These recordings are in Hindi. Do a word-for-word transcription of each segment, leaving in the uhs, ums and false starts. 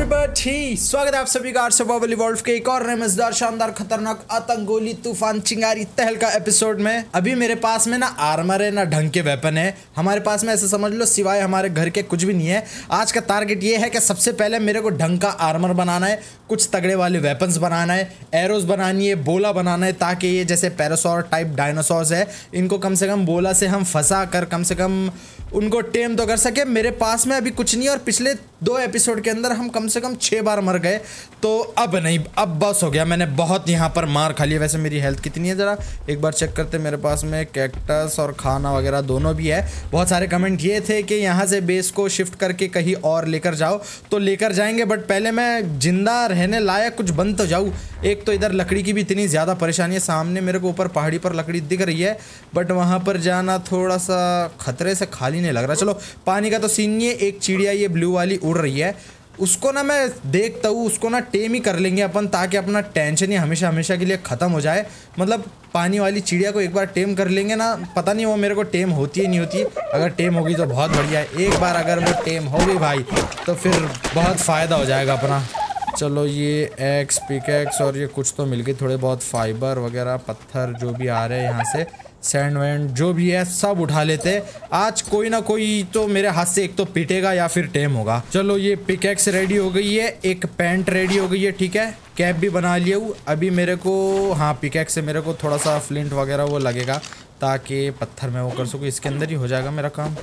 एवरीबॉडी, स्वागत है आप सभी का सर्वाइवल इवॉल्व के एक और मजेदार शानदार खतरनाक आतंकगोली तूफान चिंगारी तहलका एपिसोड में। अभी मेरे पास में ना आर्मर है ना ढंग के वेपन है। हमारे पास में ऐसे समझ लो सिवाय हमारे घर के कुछ भी नहीं है। आज का टारगेट ये है कि सबसे पहले मेरे को ढंग का आर्मर बनाना है, कुछ तगड़े वाले वेपन्स बनाना है, एरोज बनानी है, बोला बनाना है, ताकि ये जैसे पैरासौर टाइप डायनासोर्स है इनको कम से कम बोला से हम फंसा कर कम से कम उनको टेम तो कर सके। मेरे पास में अभी कुछ नहीं है और पिछले दो एपिसोड के अंदर हम कम से कम छः बार मर गए, तो अब नहीं, अब बस हो गया। मैंने बहुत यहाँ पर मार खा लिया। वैसे मेरी हेल्थ कितनी है ज़रा एक बार चेक करते। मेरे पास में कैक्टस और खाना वगैरह दोनों भी है। बहुत सारे कमेंट ये थे कि यहाँ से बेस को शिफ्ट करके कहीं और लेकर जाओ, तो लेकर जाएंगे, बट पहले मैं जिंदा रहने लायक कुछ बन तो जाऊँ। एक तो इधर लकड़ी की भी इतनी ज़्यादा परेशानी है। सामने मेरे को ऊपर पहाड़ी पर लकड़ी दिख रही है, बट वहाँ पर जाना थोड़ा सा खतरे से खाली नहीं लग रहा। चलो पानी का तो सीन नहीं है। एक चिड़िया ये ब्लू वाली उड़ रही है, उसको ना मैं देखता हूँ, उसको ना टेम ही कर लेंगे अपन, ताकि अपना टेंशन ही हमेशा हमेशा के लिए ख़त्म हो जाए। मतलब पानी वाली चिड़िया को एक बार टेम कर लेंगे ना, पता नहीं वो मेरे को टेम होती है नहीं होती। अगर टेम होगी तो बहुत बढ़िया है। एक बार अगर वो टेम हो गई भाई तो फिर बहुत फ़ायदा हो जाएगा अपना। चलो ये एक्स पिकैक्स और ये कुछ तो मिल गई, थोड़े बहुत फाइबर वगैरह पत्थर जो भी आ रहे हैं यहाँ से, सैंड वैंड जो भी है सब उठा लेते। आज कोई ना कोई तो मेरे हाथ से एक तो पिटेगा या फिर टेम होगा। चलो ये पिकैक्स रेडी हो गई है, एक पैंट रेडी हो गई है, ठीक है, कैप भी बना लिया हूँ। अभी मेरे को हाँ पिकैक्स से मेरे को थोड़ा सा फ्लिंट वगैरह वो लगेगा, ताकि पत्थर में वो कर सकूँ। इसके अंदर ही हो जाएगा मेरा काम।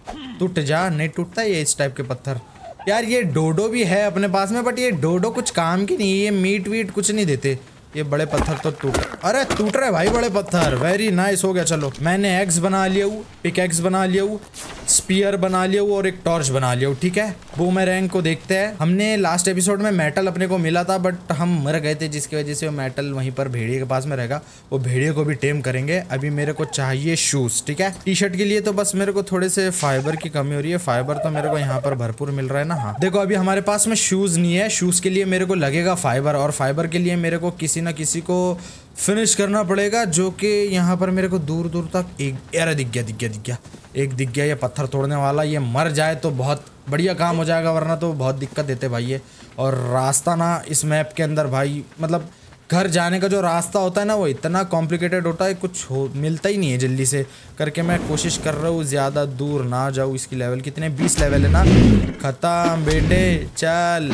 टूट जा, नहीं टूटता ये इस टाइप के पत्थर। यार ये डोडो भी है अपने पास में, बट ये डोडो कुछ काम की नहीं है, ये मीट वीट कुछ नहीं देते। ये बड़े पत्थर तो टूट, अरे टूट रहे भाई बड़े पत्थर। वेरी नाइस हो गया। चलो मैंने एक्स बना लिया हूँ, पिकैक्स बना लिया हूँ, स्पीयर बना लिया हूँ और एक टॉर्च बना लिया हूँ, ठीक है। बूमेरैंग को देखते हैं। हमने लास्ट एपिसोड में मेटल अपने को मिला था, बट हम मर गए थे, जिसकी वजह से वो मेटल वहीं पर भेड़िए के पास में रहेगा। वो भेड़िए को भी टेम करेंगे। अभी मेरे को चाहिए शूज़, ठीक है। टी शर्ट के लिए तो बस मेरे को थोड़े से फाइबर की कमी हो रही है। फाइबर तो मेरे को यहाँ पर भरपूर मिल रहा है ना। हाँ देखो अभी हमारे पास में शूज़ नहीं है, शूज़ के लिए मेरे को लगेगा फाइबर, और फाइबर के लिए मेरे को किसी ना किसी को फिनिश करना पड़ेगा, जो कि यहाँ पर मेरे को दूर दूर तक एक अरे दिख गया दिख गया दिख गया एक दिख गया। ये पत्थर तोड़ने वाला, ये मर जाए तो बहुत बढ़िया काम हो जाएगा, वरना तो बहुत दिक्कत देते भाई ये। और रास्ता ना इस मैप के अंदर भाई, मतलब घर जाने का जो रास्ता होता है ना वो इतना कॉम्प्लिकेटेड होता है, कुछ हो मिलता ही नहीं है जल्दी से करके। मैं कोशिश कर रहा हूँ ज़्यादा दूर ना जाऊँ। इसकी लेवल कितने, बीस लेवल है ना। ख़त्म बेटे, चल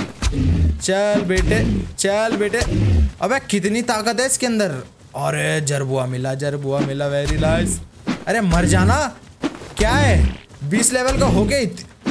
चल बेटे, चल बेटे। अबे कितनी ताकत है इसके अंदर। अरे जरबुआ मिला, जरबुआ मिला, वेरी नाइस। अरे मर जाना, क्या है बीस लेवल का हो गया।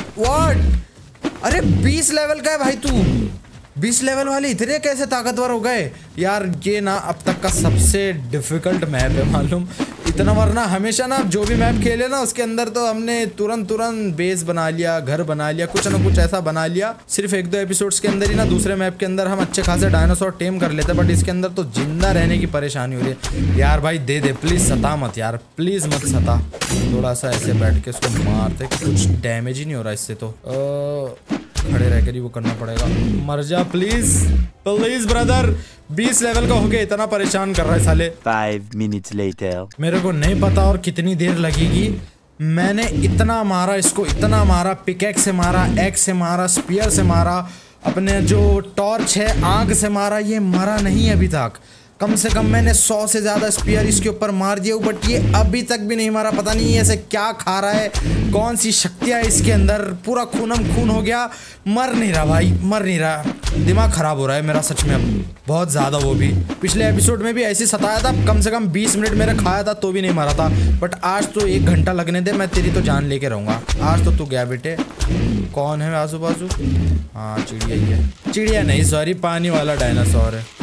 व्हाट, अरे बीस लेवल का है भाई तू। बीस लेवल वाले इतने कैसे ताकतवर हो गए यार। ये ना अब तक का सबसे डिफिकल्ट मैप है मालूम। इतना वरना हमेशा ना जो भी मैप खेले ना उसके अंदर तो हमने तुरंत तुरंत बेस बना लिया, घर बना लिया, कुछ ना कुछ ऐसा बना लिया। सिर्फ एक दो एपिसोड्स के अंदर ही ना दूसरे मैप के अंदर हम अच्छे खासे डायनासोर टेम कर लेते, बट इसके अंदर तो जिंदा रहने की परेशानी हो रही है। यार भाई दे दे प्लीज़, सता मत यार, प्लीज़ मत सता। थोड़ा सा ऐसे बैठ के उसको मारते, कुछ डैमेज ही नहीं हो रहा इससे तो। आ, खड़े रहकर ही वो करना पड़ेगा। मर जा प्लीज प्लीज ब्रदर। बीस लेवल का हो गया, इतना परेशान कर रहा है साले। Five minutes later. मेरे को नहीं पता और कितनी देर लगेगी। मैंने इतना मारा इसको, इतना मारा, पिकैक्स से मारा, एक्स से मारा, स्पीयर से मारा, अपने जो टॉर्च है आग से मारा, ये मरा नहीं अभी तक। कम से कम मैंने सौ से ज़्यादा स्पीयर इसके ऊपर मार दिया, बट ये अभी तक भी नहीं मारा। पता नहीं ऐसे क्या खा रहा है, कौन सी शक्तियाँ इसके अंदर। पूरा खूनम खून हो गया, मर नहीं रहा भाई, मर नहीं रहा। दिमाग ख़राब हो रहा है मेरा सच में अब बहुत ज़्यादा। वो भी पिछले एपिसोड में भी ऐसे सताया था, कम से कम बीस मिनट मेरे खाया था तो भी नहीं मारा था। बट आज तो एक घंटा लगने दे, मैं तेरी तो जान लेके रहूँगा। आज तो तू गया बेटे। कौन है आजू बाजू? हाँ चिड़िया ही है, चिड़िया नहीं सॉरी, पानी वाला डायनासोर है।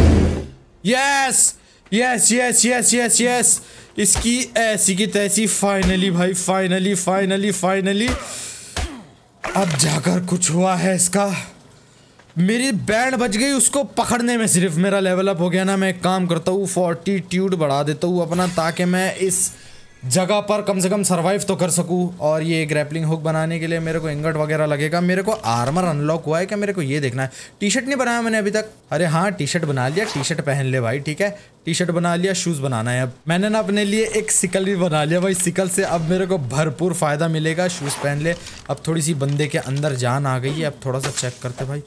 Yes yes yes yes yes yes इसकी ऐसी की तैसी फाइनली भाई, फाइनली फाइनली फाइनली अब जाकर कुछ हुआ है इसका। मेरी बैंड बच गई उसको पकड़ने में, सिर्फ मेरा लेवल अप हो गया ना। मैं एक काम करता हूँ, फोर्टीट्यूड बढ़ा देता हूँ अपना, ताकि मैं इस जगह पर कम से कम सरवाइव तो कर सकूँ। और ये ग्रैपलिंग हुक बनाने के लिए मेरे को इंगट वगैरह लगेगा। मेरे को आर्मर अनलॉक हुआ है क्या, मेरे को ये देखना है। टी शर्ट नहीं बनाया मैंने अभी तक। अरे हाँ टी शर्ट बना लिया, टी शर्ट पहन ले भाई, ठीक है। टी शर्ट बना लिया, शूज़ बनाना है। अब मैंने ना अपने लिए एक सिकल भी बना लिया भाई। सिकल से अब मेरे को भरपूर फ़ायदा मिलेगा। शूज़ पहन ले। अब थोड़ी सी बंदे के अंदर जान आ गई है। अब थोड़ा सा चेक करते भाई।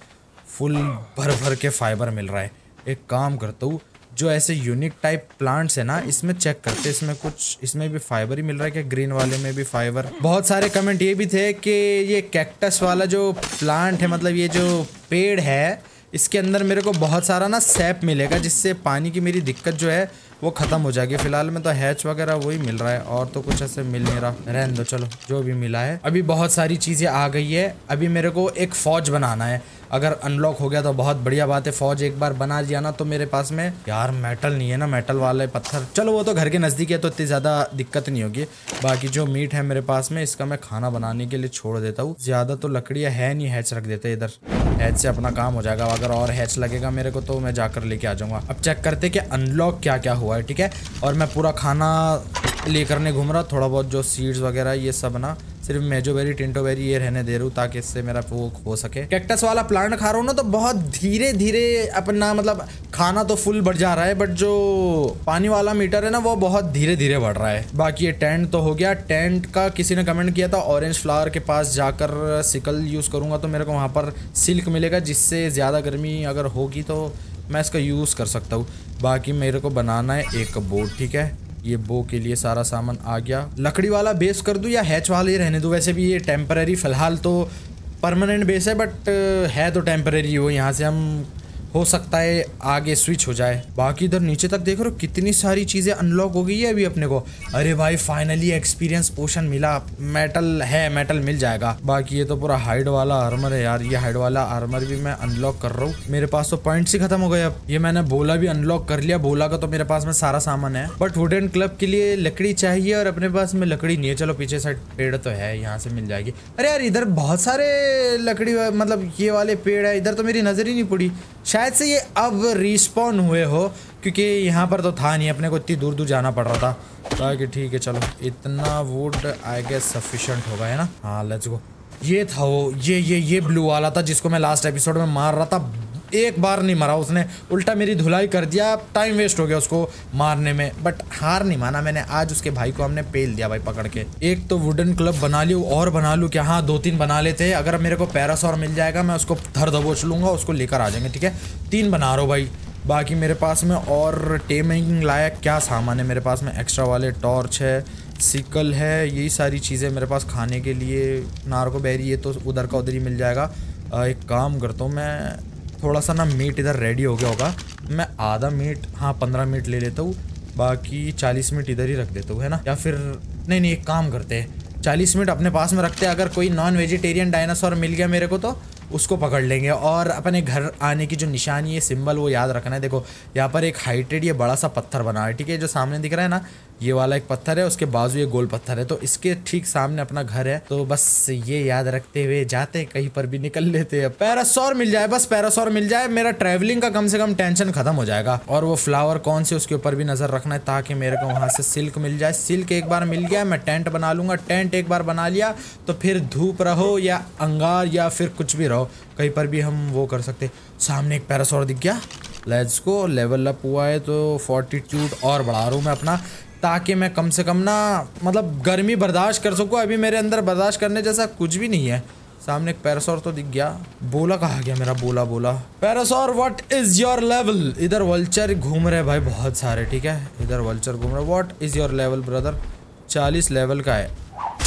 फुल भर भर के फाइबर मिल रहा है। एक काम करता हूँ, जो ऐसे यूनिक टाइप प्लांट्स है ना, इसमें चेक करते, इसमें कुछ इसमें भी फाइबर ही मिल रहा है क्या? ग्रीन वाले में भी फाइबर। बहुत सारे कमेंट ये भी थे कि ये कैक्टस वाला जो प्लांट है, मतलब ये जो पेड़ है, इसके अंदर मेरे को बहुत सारा ना सैप मिलेगा, जिससे पानी की मेरी दिक्कत जो है वो ख़त्म हो जाएगी। फिलहाल में तो हैच वगैरह वही मिल रहा है, और तो कुछ ऐसे मिल नहीं रहा। रहने दो, चलो जो भी मिला है। अभी बहुत सारी चीज़ें आ गई है। अभी मेरे को एक फ़ौज बनाना है। अगर अनलॉक हो गया तो बहुत बढ़िया बात है। फ़ौज एक बार बना लिया ना तो मेरे पास में यार मेटल नहीं है ना, मेटल वाले पत्थर, चलो वो तो घर के नज़दीक है तो इतनी ज़्यादा दिक्कत नहीं होगी। बाकी जो मीट है मेरे पास में, इसका मैं खाना बनाने के लिए छोड़ देता हूँ। ज़्यादा तो लकड़ियाँ है नहीं, हैच रख देते इधर, हैच से अपना काम हो जाएगा। अगर और हैच लगेगा मेरे को तो मैं जाकर लेके आ जाऊँगा। अब चेक करते कि अनलॉक क्या क्या हुआ है, ठीक है। और मैं पूरा खाना लेकर नहीं घूम रहा, थोड़ा बहुत जो सीड्स वगैरह ये सब ना, सिर्फ मेजोबेरी टिंटोबेरी ये रहने दे रहा हूँ ताकि इससे मेरा वो हो सके। कैक्टस वाला प्लांट खा रहा हूँ ना तो बहुत धीरे धीरे अपना मतलब खाना तो फुल बढ़ जा रहा है, बट जो पानी वाला मीटर है ना वो बहुत धीरे धीरे बढ़ रहा है। बाकी ये टेंट तो हो गया। टेंट का किसी ने कमेंट किया था, ऑरेंज फ्लावर के पास जाकर सिकल यूज़ करूँगा तो मेरे को वहाँ पर सिल्क मिलेगा, जिससे ज़्यादा गर्मी अगर होगी तो मैं इसका यूज़ कर सकता हूँ। बाकी मेरे को बनाना है एक बोट, ठीक है। ये बो के लिए सारा सामान आ गया। लकड़ी वाला बेस कर दूं या हैच वाला ही रहने दूं? वैसे भी ये टेम्पररी, फिलहाल तो परमानेंट बेस है, बट है तो टेम्पररी हो। यहाँ से हम हो सकता है आगे स्विच हो जाए। बाकी इधर नीचे तक देख रहे हो कितनी सारी चीज़ें अनलॉक हो गई है अभी अपने को। अरे भाई फाइनली एक्सपीरियंस पोशन मिला। मेटल है, मेटल मिल जाएगा। बाकी ये तो पूरा हाइड वाला आर्मर है यार, ये हाइड वाला आर्मर भी मैं अनलॉक कर रहा हूँ। मेरे पास तो पॉइंट्स ही खत्म हो गए। अब ये मैंने बोला भी अनलॉक कर लिया। बोला का तो मेरे पास में सारा सामान है, बट वुडन क्लब के लिए लकड़ी चाहिए और अपने पास में लकड़ी नहीं है। चलो पीछे साइड पेड़ तो है, यहाँ से मिल जाएगी। अरे यार इधर बहुत सारे लकड़ी मतलब ये वाले पेड़ है, इधर तो मेरी नजर ही नहीं पड़ी। शायद से ये अब रिस्पॉन हुए हो, क्योंकि यहाँ पर तो था नहीं, अपने को इतनी दूर दूर जाना पड़ रहा था। बाकी ठीक है, चलो इतना वुड आई गेस सफिशिएंट होगा, है ना। हाँ लेट्स गो। ये था वो, ये ये ये ब्लू वाला था जिसको मैं लास्ट एपिसोड में मार रहा था। एक बार नहीं मरा उसने, उल्टा मेरी धुलाई कर दिया। टाइम वेस्ट हो गया उसको मारने में, बट हार नहीं माना मैंने। आज उसके भाई को हमने पेल दिया भाई पकड़ के। एक तो वुडन क्लब बना लियो, और बना लूँ क्या? हाँ दो तीन बना लेते हैं। अगर मेरे को पैरासौर मिल जाएगा मैं उसको धर दबोच लूँगा, उसको लेकर आ जाएंगे, ठीक है। तीन बना रहा हूँ भाई। बाकी मेरे पास में और टेमिंग लायक क्या सामान है मेरे पास में? एक्स्ट्रा वाले टॉर्च है, सिकल है, यही सारी चीज़ें मेरे पास खाने के लिए। नार्को बेरी ये तो उधर का उधर ही मिल जाएगा। एक काम करता हूँ मैं, थोड़ा सा ना मीट इधर रेडी हो गया होगा, मैं आधा मीट, हाँ पंद्रह मिनट ले लेता हूँ, बाकी चालीस मिनट इधर ही रख देता हूँ, है ना। या फिर नहीं नहीं एक काम करते हैं, चालीस मिनट अपने पास में रखते हैं। अगर कोई नॉन वेजिटेरियन डायनासोर मिल गया मेरे को तो उसको पकड़ लेंगे। और अपने घर आने की जो निशानी है, सिंबल, वो याद रखना है। देखो यहाँ पर एक हाइटेड ये बड़ा सा पत्थर बना है, ठीक है। जो सामने दिख रहा है ना, ये वाला एक पत्थर है, उसके बाजू ये गोल पत्थर है, तो इसके ठीक सामने अपना घर है। तो बस ये याद रखते हुए जाते, कहीं पर भी निकल लेते हैं। पैरासौर मिल जाए, बस पैरासौर मिल जाए, मेरा ट्रैवलिंग का कम से कम टेंशन खत्म हो जाएगा। और वो फ्लावर कौन से, उसके ऊपर भी नजर रखना है, ताकि मेरे को वहां से सिल्क मिल जाए। सिल्क एक बार मिल गया मैं टेंट बना लूंगा। टेंट एक बार बना लिया तो फिर धूप रहो या अंगार या फिर कुछ भी रहो, कहीं पर भी हम वो कर सकते। सामने एक पैरासौर दिख गया, लेट्स गो। लेवल अप हुआ है तो फोर्टीट्यूड और बढ़ा रहा हूँ मैं अपना, ताकि मैं कम से कम ना मतलब गर्मी बर्दाश्त कर सकूँ। अभी मेरे अंदर बर्दाश्त करने जैसा कुछ भी नहीं है। सामने एक पैरासौर तो दिख गया। बोला कहाँ गया मेरा? बोला बोला Parasaur what is your level? इधर वल्चर घूम रहे भाई बहुत सारे, ठीक है। इधर वल्चर घूम रहे। What is your level brother? चालीस लेवल का है।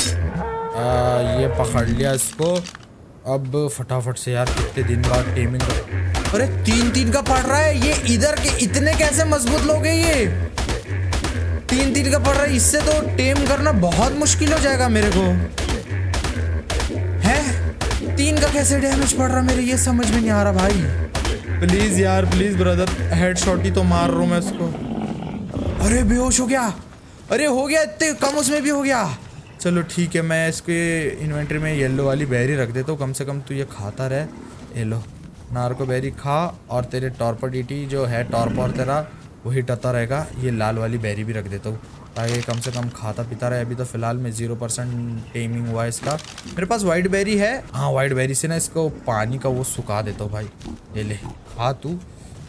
आ, ये पकड़ लिया इसको। अब फटाफट से यार, कितने दिन बाद टेमिंग कर... अरे तीन तीन का पड़ रहा है ये। इधर के इतने कैसे मजबूत लोग हैं ये? तीन तीन का पड़ रहा है, इससे तो टेम करना बहुत मुश्किल हो जाएगा मेरे को। है तीन का कैसे डैमेज पड़ रहा मेरे, ये समझ में नहीं आ रहा भाई। प्लीज यार प्लीज ब्रदर, हेडशॉट ही तो मार रहा हूँ मैं इसको। अरे बेहोश हो गया। अरे हो गया, इतने कम उसमें भी हो गया। चलो ठीक है, मैं इसके इन्वेंटरी में येलो वाली बेरी रख देता हूँ, कम से कम तू ये खाता रहे। ये लो नार्को बेरी खा, और तेरे टॉर्पोडिटी जो है टॉर्पर तेरा वही टता रहेगा। ये लाल वाली बेरी भी रख देता हूँ ताकि कम से कम खाता पीता रहे। अभी तो फिलहाल में जीरो परसेंट टेमिंग हुआ है इसका। मेरे पास वाइट बेरी है, हाँ वाइट बेरी से ना इसको पानी का वो सुखा देता हूँ भाई। ये ले खा तू।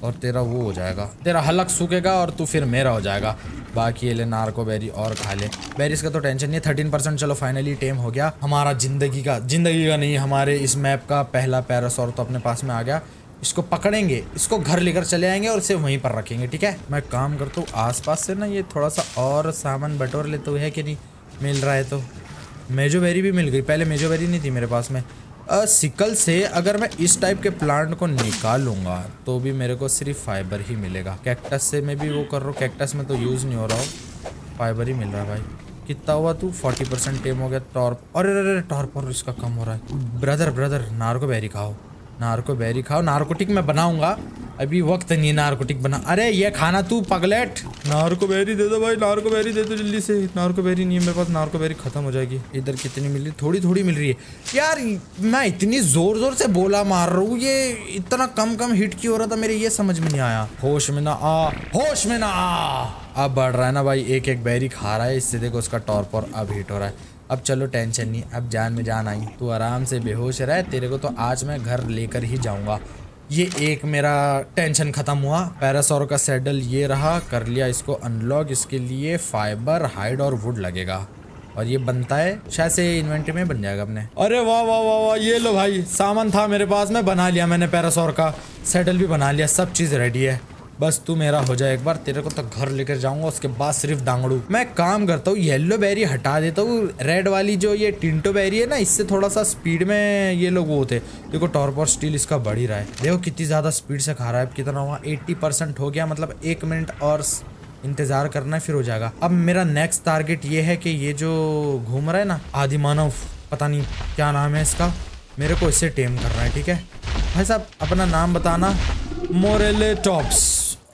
और तेरा वो हो जाएगा, तेरा हलक सूखेगा और तू फिर मेरा हो जाएगा। बाकी ये ले नार्को बेरी और खा ले। बेरीज का तो टेंशन नहीं है, थर्टीन परसेंट चलो फाइनली टेम हो गया। हमारा जिंदगी का जिंदगी का नहीं, हमारे इस मैप का पहला पैरासॉर तो अपने पास में आ गया। इसको पकड़ेंगे, इसको घर लेकर चले आएंगे और इसे वहीं पर रखेंगे, ठीक है। मैं काम करता हूँ आसपास से ना ये थोड़ा सा और सामान बटोर लेता हूँ, है कि नहीं मिल रहा है तो। मेजो बेरी भी मिल गई, पहले मेजो बेरी नहीं थी मेरे पास में। आ, सिकल से अगर मैं इस टाइप के प्लांट को निकालूंगा तो भी मेरे को सिर्फ फाइबर ही मिलेगा। कैक्टस से मैं भी वो कर रहा हूँ, कैक्टस में तो यूज़ नहीं हो रहा हो, फाइबर ही मिल रहा है भाई। कितना हुआ तू? फोर्टी परसेंट टेम हो गया। टॉर्प, अरे अरे टॉर्प और इसका कम हो रहा है। ब्रदर ब्रदर नार्को बेरी खाओ, नार्को बेरी खाओ। नार्कोटिक मैं बनाऊंगा, अभी वक्त नहीं है नार्कोटिक बना। अरे ये खाना तू पगलेट। नार्को बेरी दे दो भाई, नार्को बेरी दे दो जल्दी से। नार्को बेरी नहीं है मेरे पास, नार्को बेरी खत्म हो जाएगी। इधर कितनी मिल रही? थोड़ी थोड़ी मिल रही है यार। मैं इतनी जोर जोर से बोला मार रहा हूँ, ये इतना कम कम हिट क्यों हो रहा था मेरे, ये समझ में नहीं आया। होश में ना आ, होश में ना आ। अब बढ़ रहा है ना भाई, एक एक बेरी खा रहा है, इससे देखो उसका टॉर्प और अब हिट हो रहा है। अब चलो टेंशन नहीं, अब जान में जान आई। तू आराम से बेहोश रहे, तेरे को तो आज मैं घर लेकर ही जाऊंगा। ये एक मेरा टेंशन खत्म हुआ। पैरासॉर का सैडल ये रहा, कर लिया इसको अनलॉक। इसके लिए फाइबर, हाइड और वुड लगेगा और ये बनता है शायद से इन्वेंटरी में बन जाएगा अपने। अरे वाह वाह वाह वाह, ये लो भाई सामान था मेरे पास में, बना लिया मैंने। पैरासॉर का सैडल भी बना लिया, सब चीज़ रेडी है। बस तू मेरा हो जाए एक बार, तेरे को तो घर लेकर जाऊंगा, उसके बाद सिर्फ डांगड़ू। मैं काम करता हूँ येलो बेरी हटा देता हूँ, रेड वाली जो ये टिंटो बेरी है ना, इससे थोड़ा सा स्पीड में ये लोग वो होते। देखो टॉर्प और स्टील इसका बढ़ ही रहा है, देखो कितनी ज़्यादा स्पीड से खा रहा है। अब कितना हुआ? एट्टी परसेंट हो गया, मतलब एक मिनट और इंतज़ार करना है फिर हो जाएगा। अब मेरा नेक्स्ट टारगेट ये है कि ये जो घूम रहा है ना आदि मानव, पता नहीं क्या नाम है इसका, मेरे को इससे टेम करना है, ठीक है भाई साहब। अपना नाम बताना। मोरेले टॉप्स।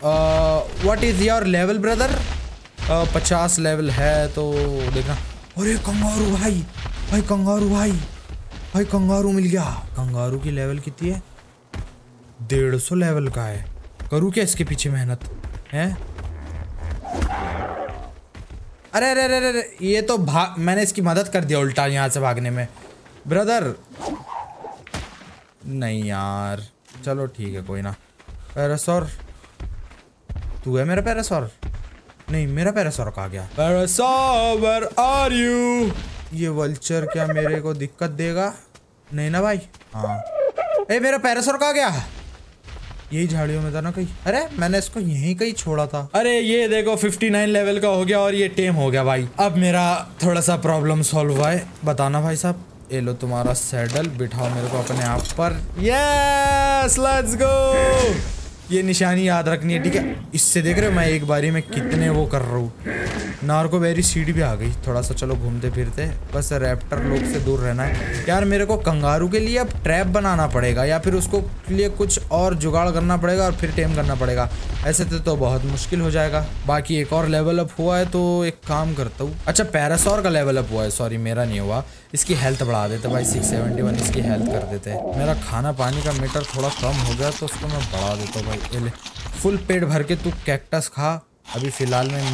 What is your level brother? पचास लेवल है तो देखना। अरे कंगारू भाई, भाई कंगारू भाई, भाई कंगारू मिल गया। कंगारू की लेवल कितनी है? डेढ़ सौ लेवल का है। करूँ क्या इसके पीछे मेहनत है? अरे अरे अरे अरे ये तो भाग, मैंने इसकी मदद कर दिया उल्टा यहाँ से भागने में। ब्रदर नहीं यार, चलो ठीक है कोई ना। पैरासॉर तू है मेरा पैरासॉर? नहीं मेरा पैरासॉर कहाँ गया? Parasaur where are you? ये वल्चर क्या मेरे को दिक्कत देगा? नहीं ना भाई। हाँ ए मेरा पैरासॉर कहाँ गया? यही झाड़ियों में था ना कहीं। अरे मैंने इसको यहीं कहीं छोड़ा था। अरे ये देखो उनसठ लेवल का हो गया और ये टेम हो गया भाई। अब मेरा थोड़ा सा प्रॉब्लम सॉल्व हुआ है। बताना भाई साहब। ये लो तुम्हारा सैडल, बिठाओ मेरे को अपने आप पर। Yes let's go. ये निशानी याद रखनी है, ठीक है। इससे देख रहे हो मैं एक बारी में कितने वो कर रहा हूँ। नार्को बेरी सीढ़ी भी आ गई। थोड़ा सा चलो घूमते फिरते, बस रैप्टर लोग से दूर रहना है यार। मेरे को कंगारू के लिए अब ट्रैप बनाना पड़ेगा या फिर उसको लिए कुछ और जुगाड़ करना पड़ेगा और फिर टेम करना पड़ेगा। ऐसे तो, तो बहुत मुश्किल हो जाएगा। बाकी एक और लेवल अप हुआ है तो एक काम करता हूँ। अच्छा पैरासॉर का लेवल अप हुआ है, सॉरी मेरा नहीं हुआ। इसकी हेल्थ बढ़ा देते भाई, सिक्स सेवेंटी वन इसकी हेल्थ कर देते हैं। मेरा खाना पानी का मीटर थोड़ा कम हो गया तो उसको मैं बढ़ा देता हूँ भाई। ले फुल पेट भर के तू कैक्टस खा। अभी फिलहाल में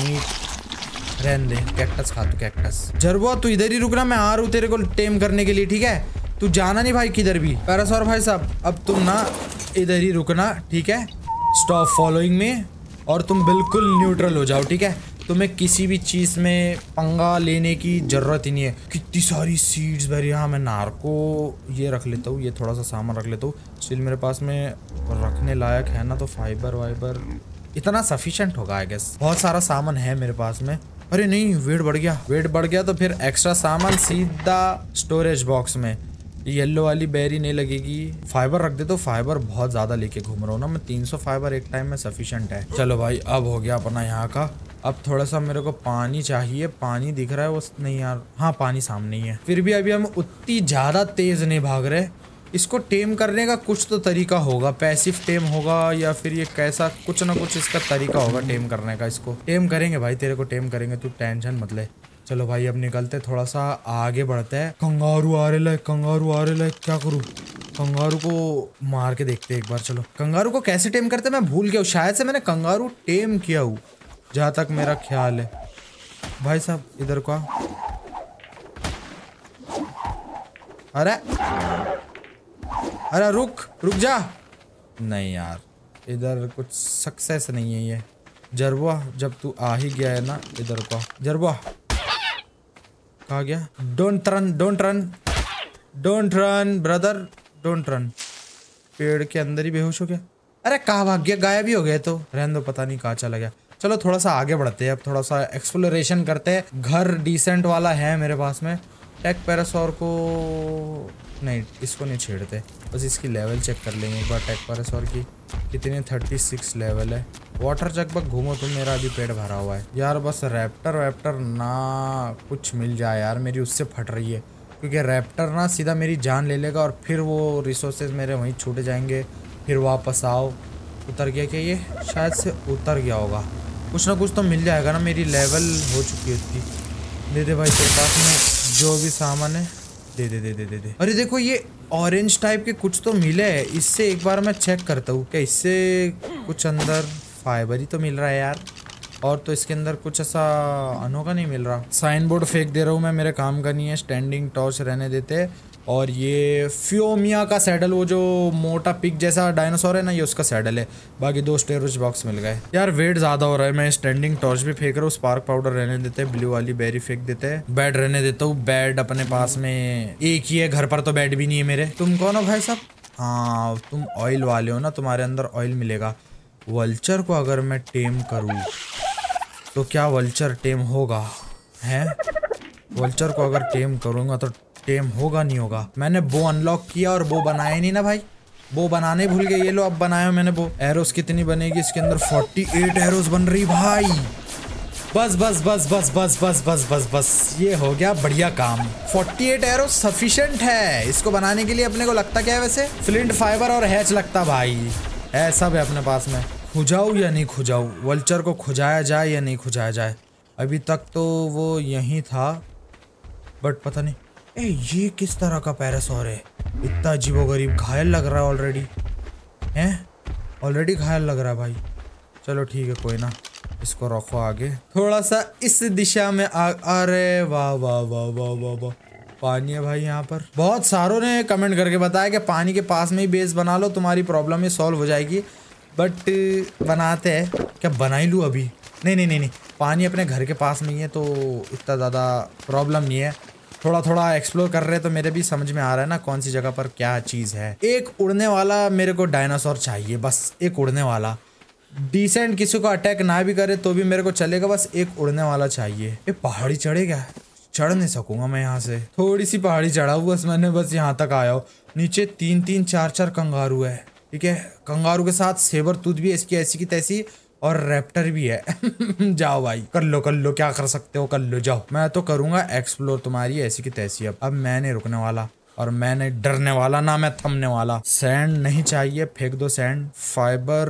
मीट रहने दे, कैक्टस खा तू कैक्टस। जरबुआ तू इधर ही रुकना, मैं आ रहा हूँ तेरे को टेम करने के लिए, ठीक है। तू जाना नहीं भाई किधर भी। पैरासॉर भाई साहब अब तुम ना इधर ही रुकना, ठीक है। स्टॉप फॉलोइंग में और तुम बिल्कुल न्यूट्रल हो जाओ, ठीक है। तुम्हें किसी भी चीज़ में पंगा लेने की ज़रूरत ही नहीं है। कितनी सारी सीड्स भरी। हाँ मैं नार्को ये रख लेता हूँ, ये थोड़ा सा सामान रख लेता हूँ। स्टिल मेरे पास में रखने लायक है ना, तो फाइबर वाइबर इतना सफिशिएंट होगा आई गेस। बहुत सारा सामान है मेरे पास में। अरे नहीं वेट बढ़ गया, वेट बढ़ गया तो फिर एक्स्ट्रा सामान सीधा स्टोरेज बॉक्स में। येलो वाली बेरी नहीं लगेगी। फाइबर रख दे तो फाइबर बहुत ज़्यादा लेके घूम रहा हूँ ना मैं। तीन सौ फाइबर एक टाइम में सफिशिएंट है। चलो भाई अब हो गया अपना यहाँ का। अब थोड़ा सा मेरे को पानी चाहिए। पानी दिख रहा है वो? नहीं यार, हाँ पानी सामने ही है। फिर भी अभी हम उतनी ज़्यादा तेज़ नहीं भाग रहे। इसको टेम करने का कुछ तो तरीका होगा, पैसिव टेम होगा या फिर ये कैसा, कुछ ना कुछ इसका तरीका होगा टेम करने का। इसको टेम करेंगे भाई, तेरे को टेम करेंगे, तू टेंशन मत ले। चलो भाई अब निकलते, थोड़ा सा आगे बढ़ते हैं। कंगारू आ रहे, कंगारू आ रहे, क्या करूँ? कंगारू को मार के देखते एक बार। चलो कंगारू को कैसे टेम करते मैं भूल गया हूँ। शायद से मैंने कंगारू टेम किया हूँ जहाँ तक मेरा ख्याल है। भाई साहब इधर को। अरे अरे रुक रुक जा। नहीं यार इधर कुछ सक्सेस नहीं है ये। जरबुआ जब तू आ ही गया है ना इधर को, जरबुआ कहाँ गया? Don't run don't run don't run brother don't run. पेड़ के अंदर ही बेहोश हो गया। अरे कहाँ भाग गया? गायब ही हो गया। तो रहने दो, पता नहीं कहाँ चला गया। चलो थोड़ा सा आगे बढ़ते हैं, अब थोड़ा सा एक्सप्लोरेशन करते हैं। घर डिसेंट वाला है मेरे पास में। टेक पैरासोर को नहीं, इसको नहीं छेड़ते, बस इसकी लेवल चेक कर लेंगे एक बार। टेक पैरासोर की कितनी थर्टी सिक्स लेवल है। वाटर जगबग घूमो तुम, मेरा अभी पेट भरा हुआ है यार। बस रैप्टर वैप्टर ना कुछ मिल जाए यार, मेरी उससे फट रही है। क्योंकि रैप्टर ना सीधा मेरी जान ले लेगा और फिर वो रिसोर्सेज मेरे वहीं छूट जाएंगे। फिर वापस आओ। उतर गया क्या ये? शायद से उतर गया होगा। कुछ ना कुछ तो मिल जाएगा ना, मेरी लेवल हो चुकी है उसकी। दे दे भाई तेरे पास में जो भी सामान है, दे दे दे दे दे दे। अरे देखो ये ऑरेंज टाइप के कुछ तो मिले है, इससे एक बार मैं चेक करता हूँ क्या इससे कुछ अंदर फाइबर ही तो मिल रहा है यार। और तो इसके अंदर कुछ ऐसा अनोखा नहीं मिल रहा। साइन बोर्ड फेंक दे रहा हूँ मैं, मेरे काम का नहीं है। स्टैंडिंग टॉर्च रहने देते। और ये फियोमिया का सैडल, वो जो मोटा पिग जैसा डायनासोर है ना, ये उसका सैडल है। बाकी दो स्टेरोज बॉक्स मिल गए यार। वेट ज्यादा हो रहा है, मैं स्टैंडिंग टॉर्च भी फेंक रहा हूँ। स्पार्क पाउडर रहने देते हैं, ब्लू वाली बेरी फेंक देते हैं। बेड रहने देता हूँ, बेड अपने पास में एक ही है, घर पर तो बेड भी नहीं है मेरे। तुम कौन हो भाई साहब? हाँ तुम ऑयल वाले हो ना, तुम्हारे अंदर ऑयल मिलेगा। वल्चर को अगर मैं टेम करूँ तो क्या वल्चर टेम होगा? हैं वल्चर को अगर टेम करूँगा तो टेम होगा नहीं होगा? मैंने बो अनलॉक किया और बो बनाया नहीं ना भाई, बो बनाने भूल गए। ये लो अब बनाया मैंने बो। एरोस कितनी बनेगी इसके अंदर? अड़तालीस एरोस बन रही भाई। बस बस बस बस बस बस बस बस बस ये हो गया बढ़िया काम। अड़तालीस एरोस सफिशिएंट है इसको बनाने के लिए। अपने को लगता क्या है वैसे? फ्लिंट फाइबर और हैच लगता भाई है, सब है अपने पास में। खुजाऊ या नहीं खुजाऊ? वल्चर को खुजाया जाए या नहीं खुजाया जाए? अभी तक तो वो यहीं था, बट पता नहीं। ए ये किस तरह का पैरासोर है? इतना अजीबोगरीब, घायल लग रहा है ऑलरेडी। हैं ऑलरेडी घायल लग रहा है भाई। चलो ठीक है कोई ना, इसको रखो आगे थोड़ा सा इस दिशा में। आ, अरे वाह वाह वाह वाह वाह वाह, पानी है भाई यहाँ पर। बहुत सारों ने कमेंट करके बताया कि पानी के पास में ही बेस बना लो, तुम्हारी प्रॉब्लम ही सॉल्व हो जाएगी। बट बनाते हैं क्या? बना ही लूँ अभी? नहीं नहीं नहीं नहीं, पानी अपने घर के पास में ही है तो इतना ज़्यादा प्रॉब्लम नहीं है। थोड़ा थोड़ा एक्सप्लोर कर रहे हैं तो मेरे भी समझ में आ रहा है ना कौन सी जगह पर क्या चीज़ है। एक उड़ने वाला मेरे को डायनासोर चाहिए, बस एक उड़ने वाला। डिसेंट किसी को अटैक ना भी करे तो भी मेरे को चलेगा, बस एक उड़ने वाला चाहिए। ये पहाड़ी चढ़ेगा? चढ़ नहीं सकूंगा मैं यहाँ से। थोड़ी सी पहाड़ी चढ़ा हूँ बस मैंने, बस यहाँ तक आया हूँ। नीचे तीन तीन चार चार कंगारू है, ठीक है। कंगारू के साथ सेबर टूथ भी है इसकी ऐसी की तैसी, और रैप्टर भी है। जाओ भाई कर लो कर लो, क्या कर सकते हो कर लो, जाओ। मैं तो करूंगा एक्सप्लोर तुम्हारी ऐसी की तैसी। अब अब मैं नहीं रुकने वाला और मैं नहीं डरने वाला, ना मैं थमने वाला। सैंड नहीं चाहिए, फेंक दो सैंड। फाइबर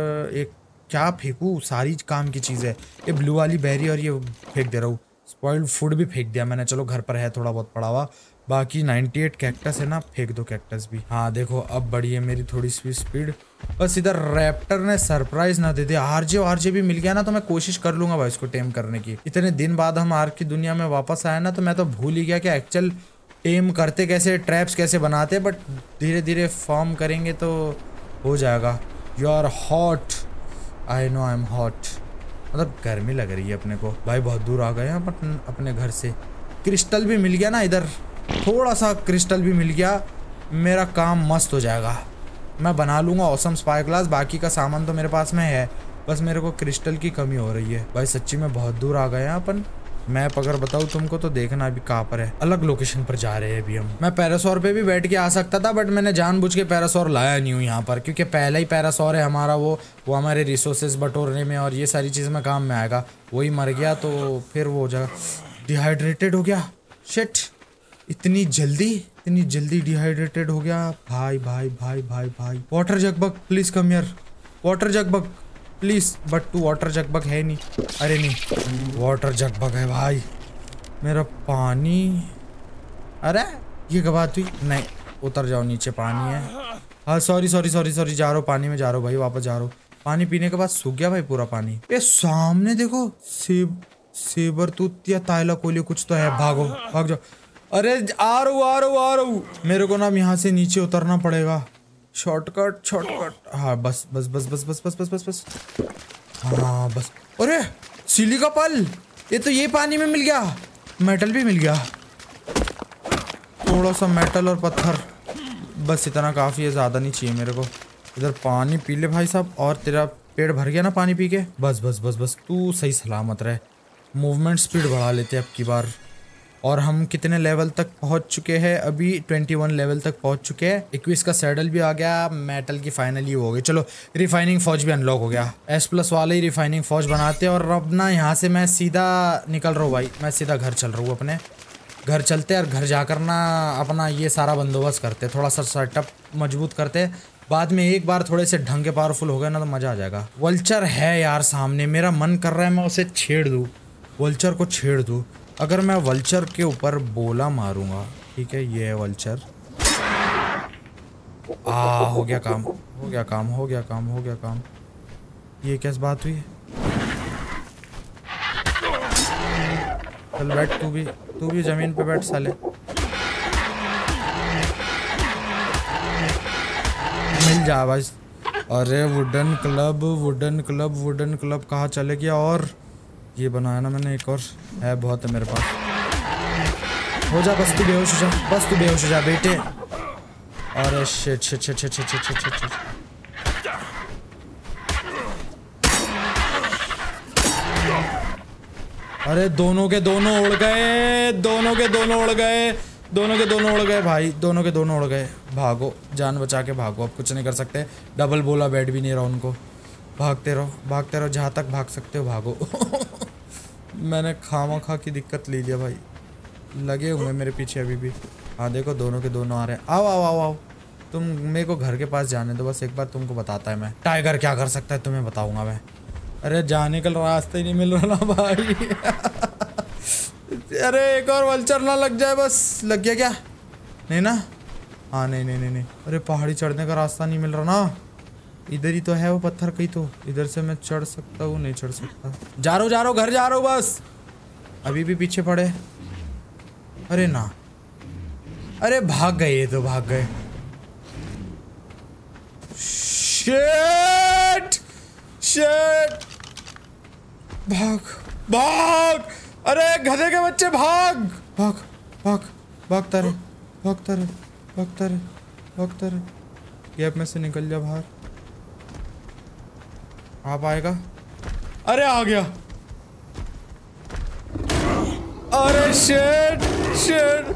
एक क्या फेंकू, सारी काम की चीज़ है। ये ब्लू वाली बेरी और ये फेंक दे रहा हूँ। स्पॉइल्ड फूड भी फेंक दिया मैंने, चलो घर पर है थोड़ा बहुत पड़ा हुआ। बाकी अट्ठानवे कैक्टस है ना, फेंक दो कैक्टस भी। हाँ देखो अब बढ़ी है मेरी थोड़ी सी स्पीड। बस इधर रैप्टर ने सरप्राइज ना दे दे। आरजे आरजे भी मिल गया ना तो मैं कोशिश कर लूंगा भाई इसको टेम करने की। इतने दिन बाद हम आर्क की दुनिया में वापस आए ना, तो मैं तो भूल ही गया कि एक्चुअल टेम करते कैसे, ट्रैप्स कैसे बनाते। बट धीरे धीरे फॉर्म करेंगे तो हो जाएगा। You are hot, I know I am hot. मतलब गर्मी लग रही है अपने को भाई, बहुत दूर आ गए हैं अपन अपने घर से। क्रिस्टल भी मिल गया ना इधर, थोड़ा सा क्रिस्टल भी मिल गया, मेरा काम मस्त हो जाएगा। मैं बना लूँगा ऑसम स्पाई ग्लास। बाकी का सामान तो मेरे पास में है, बस मेरे को क्रिस्टल की कमी हो रही है भाई। सच्ची में बहुत दूर आ गए हैं अपन। मैप अगर बताऊँ तुमको तो देखना अभी कहाँ पर है। अलग लोकेशन पर जा रहे हैं अभी हम। मैं पैरासोर पे भी बैठ के आ सकता था, बट मैंने जानबूझ के पैरासोर लाया नहीं हूँ यहाँ पर, क्योंकि पहला ही पैरासोर है हमारा। वो वो हमारे रिसोर्सेज बटोरने में और ये सारी चीज़ में काम में आएगा। वही मर गया तो फिर वो हो जाएगा। डिहाइड्रेटेड हो गया, शिट। इतनी जल्दी इतनी जल्दी डिहाइड्रेटेड हो गया भाई भाई भाई भाई भाई। Water jug bug please come here, water jug bug please. But तू वाटर जगबग है नहीं। अरे नहीं वाटर जगबग है भाई। मेरा पानी, अरे ये क्या बात हुई? नहीं उतर जाओ नीचे, पानी है। हाँ सॉरी सॉरी सॉरी सॉरी, जा रहा हूँ पानी में, जा रहा हूँ भाई, वापस जा रहा हूँ। पानी पीने के बाद सूख गया भाई पूरा पानी। ये सामने देखो, सेब सेबर तूत या ताइला कोली कुछ तो है। भागो भाग जाओ। अरे आ रहा हूँ आ रहा हूँ आ रहा हूँ। मेरे को ना यहाँ से नीचे उतरना पड़ेगा। Shortcut shortcut. हाँ बस बस बस बस बस बस बस बस बस हाँ बस। अरे सिली का पल, ये तो ये पानी में मिल गया। मेटल भी मिल गया, थोड़ा सा मेटल और पत्थर, बस इतना काफ़ी है, ज़्यादा नहीं चाहिए मेरे को। इधर पानी पी ले भाई साहब, और तेरा पेट भर गया ना पानी पी के। बस बस बस बस तू सही सलामत रहे। मूवमेंट स्पीड बढ़ा लेते हैं अब की बार। और हम कितने लेवल तक पहुंच चुके हैं अभी? इक्कीस लेवल तक पहुंच चुके हैं। इक्कीस का सैडल भी आ गया, मेटल की फाइनली हो गई। चलो रिफाइनिंग फौज भी अनलॉक हो गया। एस प्लस वाले ही रिफाइनिंग फौज बनाते हैं। और अब ना यहाँ से मैं सीधा निकल रहा हूँ भाई, मैं सीधा घर चल रहा हूँ। अपने घर चलते और घर जाकर ना अपना ये सारा बंदोबस्त करते, थोड़ा सा सेटअप मजबूत करते। बाद में एक बार थोड़े से ढंग के पावरफुल हो गए ना तो मज़ा आ जाएगा। वल्चर है यार सामने, मेरा मन कर रहा है मैं उसे छेड़ दूँ, वल्चर को छेड़ दूँ। अगर मैं वल्चर के ऊपर बोला मारूंगा, ठीक है, ये है वल्चर। आ हो गया काम, हो गया काम, हो गया काम, हो गया काम। ये कैस बात हुई? चल बैठ, तू भी तू भी जमीन पे बैठ साले। मिल जा बस। अरे wooden club, wooden club, wooden club कहाँ चले गया? और ये बनाया ना मैंने, एक और है, बहुत है मेरे पास। हो जा बस, तू बेहोश हो जा, बस तू बेहोश हो जा बेटे। अरे shit shit shit shit shit shit shit shit. अरे दोनों के दोनों उड़ गए, दोनों के दोनों उड़ गए, दोनों के दोनों उड़ गए भाई, दोनों के दोनों उड़ गए। भागो, जान बचा के भागो, अब कुछ नहीं कर सकते। डबल बोला बैठ भी नहीं रहा उनको। भागते रहो, भागते रहो, जहाँ तक भाग सकते हो भागो। मैंने खामा खा की दिक्कत ले लिया भाई, लगे हुए मेरे पीछे अभी भी। हाँ देखो दोनों के दोनों आ रहे हैं। आओ आओ आओ आओ, तुम मेरे को घर के पास जाने दो बस, एक बार तुमको बताता है मैं। टाइगर क्या कर सकता है तुम्हें बताऊंगा मैं। अरे जाने का रास्ता ही नहीं मिल रहा ना भाई। अरे एक और वल्चर ना लग जाए बस। लग गया क्या? नहीं ना? हाँ नहीं नहीं नहीं नहीं। अरे पहाड़ी चढ़ने का रास्ता नहीं मिल रहा ना। इधर ही तो है वो पत्थर, कहीं तो इधर से मैं चढ़ सकता हूँ? नहीं चढ़ सकता। जा रहा हूँ जा रहा हूँ, घर जा रहा हूँ बस। अभी भी पीछे पड़े। अरे ना, अरे भाग गए, ये तो भाग गए। शिट शिट, भाग भाग, अरे गधे के बच्चे भाग भाग भाग, भागता रहे भागता रहे भागता रहे भागता रहे। गैप में से निकल जा बाहर। आप आएगा? अरे आ गया। अरे शिट शिट,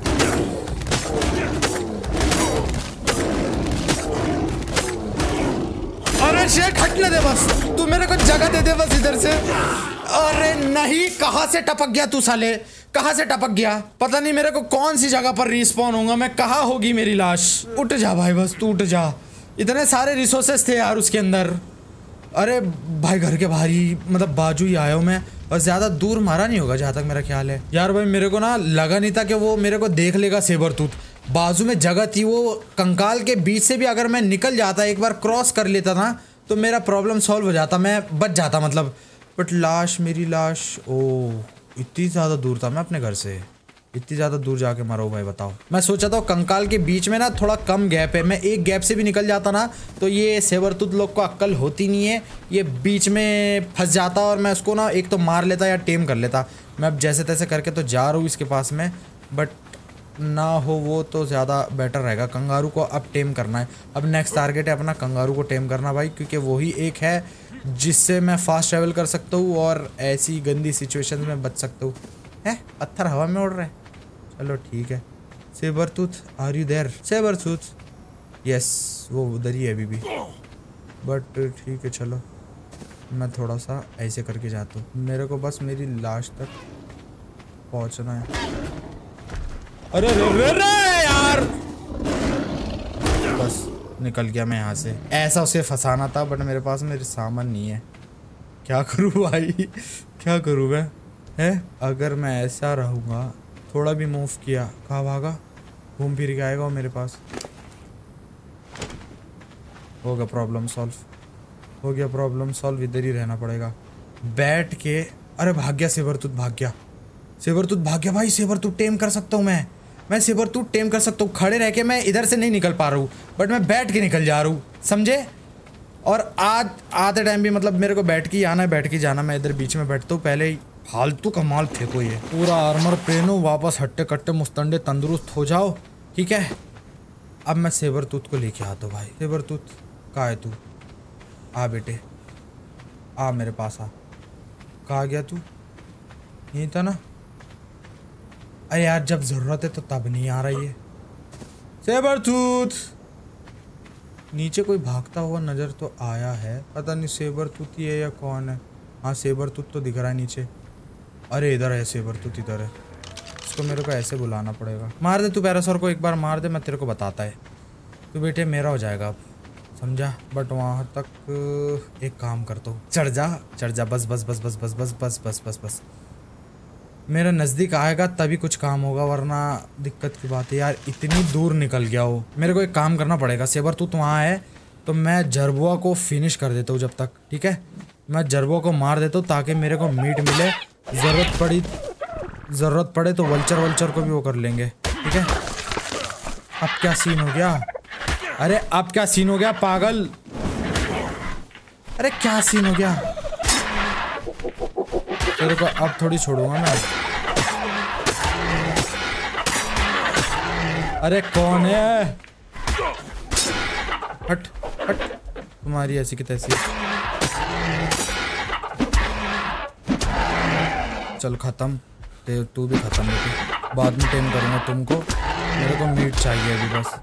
अरे शिट, हटने दे बस, तू मेरे को जगह दे दे बस इधर से। अरे नहीं, कहाँ से टपक गया तू साले, कहाँ से टपक गया? पता नहीं मेरे को कौन सी जगह पर रिस्पॉन होगा मैं, कहाँ होगी मेरी लाश। उठ जा भाई बस, तू उठ जा। इतने सारे रिसोर्सेस थे यार उसके अंदर। अरे भाई घर के बाहर ही, मतलब बाजू ही आया हूँ मैं, और ज़्यादा दूर मारा नहीं होगा जहाँ तक मेरा ख्याल है। यार भाई मेरे को ना लगा नहीं था कि वो मेरे को देख लेगा सेबर टूथ। बाजू में जगह थी, वो कंकाल के बीच से भी अगर मैं निकल जाता, एक बार क्रॉस कर लेता ना, तो मेरा प्रॉब्लम सॉल्व हो जाता, मैं बच जाता मतलब। बट लाश, मेरी लाश, ओह इतनी ज़्यादा दूर था मैं अपने घर से, इतनी ज़्यादा दूर जाके मरो भाई बताओ। मैं सोचा था कंकाल के बीच में ना थोड़ा कम गैप है, मैं एक गैप से भी निकल जाता ना तो ये सेबरटूथ लोग को अक्ल होती नहीं है, ये बीच में फंस जाता और मैं उसको ना एक तो मार लेता या टेम कर लेता। मैं अब जैसे तैसे करके तो जा रहा हूँ इसके पास में, बट ना हो वो तो ज़्यादा बेटर रहेगा। कंगारू को अब टेम करना है, अब नेक्स्ट टारगेट है अपना कंगारू को टेम करना भाई, क्योंकि वही एक है जिससे मैं फास्ट ट्रैवल कर सकता हूँ और ऐसी गंदी सिचुएशन में बच सकता हूँ। है पत्थर हवा में उड़ रहे हैं, चलो ठीक है। Sabretooth are you there? Sabretooth, yes वो उधर ही है अभी भी, बट ठीक है चलो मैं थोड़ा सा ऐसे करके जाता हूँ, मेरे को बस मेरी लाश तक पहुँचना है। अरे रे रे रे यार, बस निकल गया मैं यहाँ से। ऐसा उसे फंसाना था बट मेरे पास मेरे सामान नहीं है, क्या करूँ भाई क्या करूँ मैं? है अगर मैं ऐसा रहूँगा, थोड़ा भी मूव किया, कहाँ भागा, घूम फिर के आएगा वो मेरे पास। होगा प्रॉब्लम सॉल्व, हो गया प्रॉब्लम सॉल्व, इधर ही रहना पड़ेगा बैठ के। अरे भाग गया सेबरटूथ, भाग गया सेबरटूथ, भाग गया भाई। सेबरटूथ टेम कर सकता हूँ मैं, मैं सेबर तू टेम कर सकता हूँ। खड़े रह के मैं इधर से नहीं निकल पा रहा हूँ, बट मैं बैठ के निकल जा रहा हूँ, समझे। और आज आधे टाइम भी मतलब मेरे को बैठ के ही आना है, बैठ के जाना। मैं इधर बीच में बैठता हूँ, पहले ही फालतू का माल फेंको। ये पूरा आर्मर पहनो, वापस हट्टे कट्टे मुस्तंडे तंदुरुस्त हो जाओ, ठीक है। अब मैं सेबर तूत को लेके आता हूँ भाई। सेबर तूत कहाँ है तू? आ बेटे, आ मेरे पास आ। कहाँ गया तू? यहीं था ना? अरे यार, जब जरूरत है तो तब नहीं आ रही है। सेबर तूत, नीचे कोई भागता हुआ नजर तो आया है, पता नहीं सेबर तूत ही है या कौन है। हाँ, सेबर तूत तो दिख रहा है नीचे। अरे इधर है सेबर तूत, इधर है। इसको मेरे को ऐसे बुलाना पड़ेगा। मार दे तू पैरासोर को, एक बार मार दे, मैं तेरे को बताता है। तू बेटे मेरा हो जाएगा अब, समझा। बट वहाँ तक एक काम करता हूँ, चढ़ जा चढ़ जा, बस बस बस बस बस बस बस बस बस बस मेरा नज़दीक आएगा तभी कुछ काम होगा, वरना दिक्कत की बात है यार। इतनी दूर निकल गया हो, मेरे को एक काम करना पड़ेगा। सेबर तूत वहाँ है तो मैं जरबुआ को फिनिश कर देता हूँ जब तक, ठीक है। मैं जरबुआ को मार देता हूँ ताकि मेरे को मीट मिले। ज़रूरत पड़ी ज़रूरत पड़े तो वल्चर वल्चर को भी वो कर लेंगे, ठीक है। अब क्या सीन हो गया? अरे अब क्या सीन हो गया पागल? अरे क्या सीन हो गया? तेरे को अब थोड़ी छोड़ूंगा मैं। अरे कौन है? हट हट, तुम्हारी ऐसी की तैसी। चल खत्म, ते तू भी खत्म बेटी। बाद में टेम करूंगा तुमको, मेरे को मीट चाहिए अभी बस।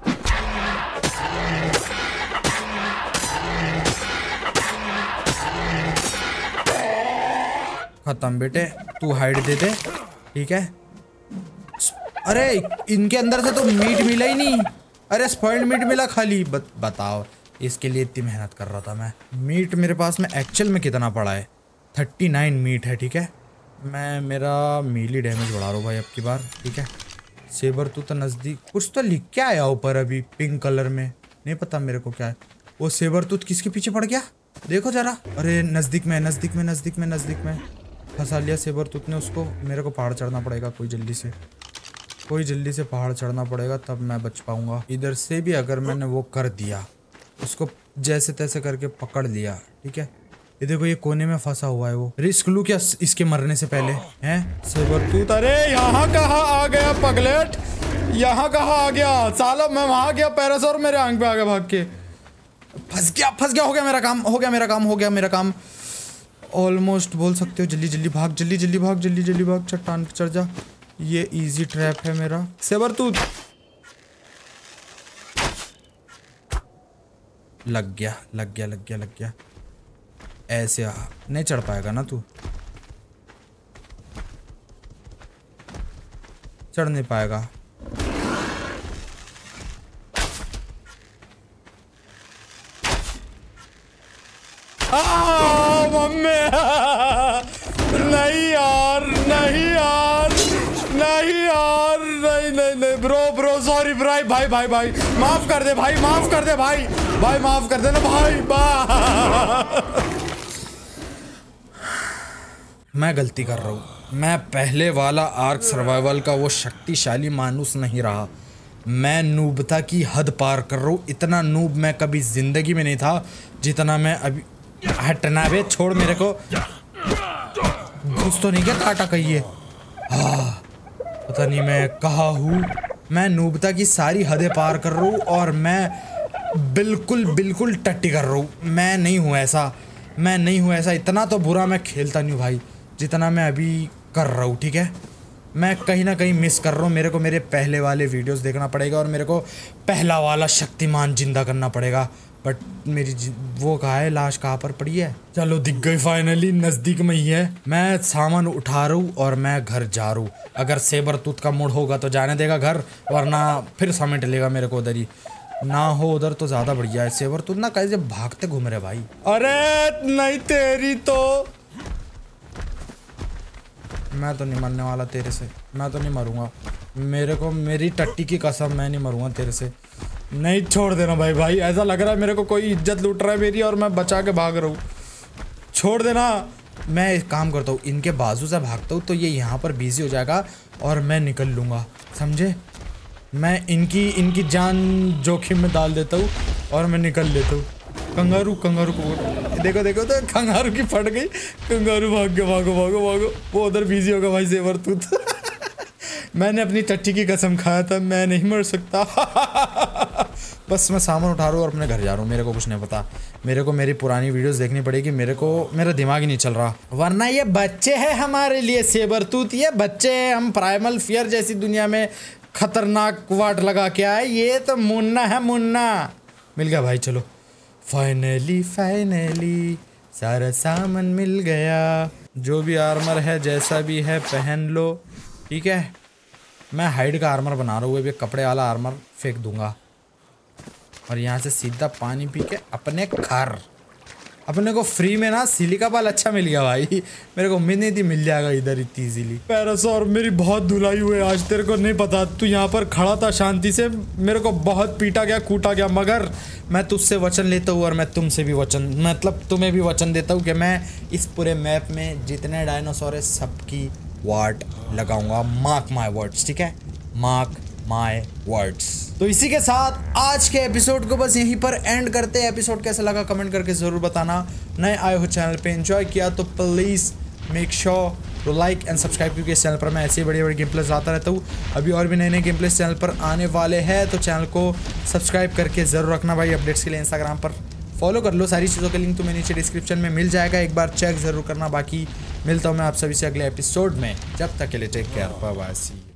खत्म बेटे, तू हाइड दे दे, ठीक है। अरे इनके अंदर से तो मीट मिला ही नहीं। अरे स्पॉइल्ड मीट मिला खाली। बत, बताओ, इसके लिए इतनी मेहनत कर रहा था मैं। मीट मेरे पास में एक्चुअल में कितना पड़ा है? थर्टी नाइन मीट है, ठीक है। मैं मेरा मीली डैमेज बढ़ा रहा हूँ भाई अब की बार, ठीक है। सेबर तू तो नज़दीक, कुछ तो लिख के आया ऊपर अभी पिंक कलर में, नहीं पता मेरे को क्या है वो। सेबर तूत किसके पीछे पड़ गया देखो जरा। अरे नज़दीक में नज़दीक में नज़दीक में नज़दीक में फंसा लिया सेबर तूत ने उसको। मेरे को पहाड़ चढ़ना पड़ेगा, कोई जल्दी से कोई जल्दी से पहाड़ चढ़ना पड़ेगा, तब मैं बच पाऊंगा। इधर से भी अगर मैंने वो कर दिया, उसको जैसे तैसे करके पकड़ लिया, ठीक है। ये देखो ये कोने में फंसा हुआ है वो। रिस्क लूं क्या इसके मरने से पहले? हैं सेबर तूत? अरे यहाँ कहाँ आ गया पगलेट? यहाँ कहाँ आ गया साला? मैं वहां गया, पैरासोर मेरे आंख पे आ गया भाग के। फंस गया फंस गया, हो गया मेरा काम, हो गया मेरा काम, हो गया मेरा काम ऑलमोस्ट बोल सकते हो। जल्दी जल्दी भाग, जल्दी जल्दी भाग, जल्दी जल्दी भाग, चट्टान पे चढ़ जा। ये इजी ट्रैप है मेरा। सेबर तूत लग गया लग गया लग गया लग गया। ऐसे आ, नहीं चढ़ पाएगा ना तू, चढ़ नहीं पाएगा। मम्मी नहीं यार, नहीं यार, नहीं यार, नहीं नहीं नहीं ब्रो ब्रो सॉरी भाई भाई भाई भाई माफ कर दे भाई, माफ कर दे भाई, भाई माफ कर देना भाई। बा मैं गलती कर रहा हूँ। मैं पहले वाला आर्क सर्वाइवल का वो शक्तिशाली मानुस नहीं रहा। मैं नूबता की हद पार कर रहा हूँ। इतना नूब मैं कभी जिंदगी में नहीं था जितना मैं अभी। हटना बे, छोड़ मेरे को। घुस तो नहीं क्या काटा कहिए? हाँ पता नहीं मैं कहाँ हूँ। मैं नूबता की सारी हदें पार कर रहा हूँ और मैं बिल्कुल बिल्कुल टट्टी कर रहा हूँ। मैं नहीं हूँ ऐसा, मैं नहीं हूँ ऐसा। इतना तो बुरा मैं खेलता नहीं हूँ भाई जितना मैं अभी कर रहा हूँ, ठीक है। मैं कहीं ना कहीं मिस कर रहा हूँ। मेरे को मेरे पहले वाले वीडियोस देखना पड़ेगा और मेरे को पहला वाला शक्तिमान जिंदा करना पड़ेगा। बट मेरी वो कहाँ है, लाश कहाँ पर पड़ी है? चलो दिख गई फाइनली, नज़दीक में ही है। मैं सामान उठा रहा हूँ और मैं घर जा रहा हूँ। अगर सेबर तूत का मूड होगा तो जाने देगा घर, वरना फिर समेट लेगा मेरे को उधर ही। ना हो उधर तो ज़्यादा बढ़िया है। सेबर तूत ना कैसे भागते घूम रहे भाई। अरे नहीं तेरी तो, मैं तो नहीं मरने वाला तेरे से, मैं तो नहीं मरूंगा। मेरे को मेरी टट्टी की कसम, मैं नहीं मरूंगा तेरे से। नहीं छोड़ देना भाई। भाई ऐसा लग रहा है मेरे को कोई इज्जत लूट रहा है मेरी और मैं बचा के भाग रहा हूँ। छोड़ देना। मैं एक काम करता हूँ, इनके बाजू से भागता हूँ तो ये यहाँ पर बिजी हो जाएगा और मैं निकल लूँगा, समझे। मैं इनकी इनकी जान जोखिम में डाल देता हूँ और मैं निकल लेता हूँ। कंगारू कंगारू को देखो देखो तो कंगारू की फट गई। कंगारू भाग गया, भागो भागो भागो। वो उधर बिजी होगा भाई जेवर तूत। मैंने अपनी टट्टी की कसम खाया था, मैं नहीं मर सकता। बस मैं सामान उठा रहा हूँ और अपने घर जा रहा हूँ। मेरे को कुछ नहीं पता, मेरे को मेरी पुरानी वीडियोस देखनी पड़ेगी। मेरे को मेरा दिमाग ही नहीं चल रहा, वरना ये बच्चे हैं हमारे लिए सेबर तूत। ये बच्चे हैं, हम प्राइमल फियर जैसी दुनिया में खतरनाक वाट लगा के आए। ये तो मुन्ना है, मुन्ना। मिल गया भाई, चलो फाइनली फाइनली सारा सामान मिल गया। जो भी आर्मर है जैसा भी है पहन लो, ठीक है। मैं हाइड का आर्मर बना रहा हूँ, भी कपड़े वाला आर्मर फेंक दूंगा और यहाँ से सीधा पानी पी के अपने घर। अपने को फ्री में ना सिलिका बाल अच्छा मिल गया भाई। मेरे को उम्मीद नहीं थी मिल जाएगा इधर इतनी इजीली। पैरासौर मेरी बहुत धुलाई हुई आज, तेरे को नहीं पता। तू यहाँ पर खड़ा था शांति से, मेरे को बहुत पीटा गया, कूटा गया, मगर मैं तुझसे वचन लेता हूँ और मैं तुमसे भी वचन, मतलब तुम्हें भी वचन देता हूँ कि मैं इस पूरे मैप में जितने डायनासोर है सबकी वाट लगाऊंगा। मार्क माय वर्ड्स, ठीक है, मार्क माय वर्ड्स। तो इसी के साथ आज के एपिसोड को बस यहीं पर एंड करते हैं। एपिसोड कैसा लगा कमेंट करके ज़रूर बताना। नए आए हो चैनल पे, एंजॉय किया तो please make sure to like and subscribe, क्योंकि इस चैनल पर मैं ऐसे बड़े बड़े गेम प्लेस लाता रहता हूँ। अभी और भी नए नए गेम प्लेस चैनल पर आने वाले हैं, तो चैनल को सब्सक्राइब करके ज़रूर रखना भाई। अपडेट्स के लिए इंस्टाग्राम पर फॉलो कर लो। सारी चीज़ों का लिंक तुम्हें नीचे डिस्क्रिप्शन में मिल जाएगा, एक बार चेक ज़रूर करना। बाकी मिलता हूँ मैं आप सभी से अगले एपिसोड में, जब तक के लिए take care, bye bye, see you.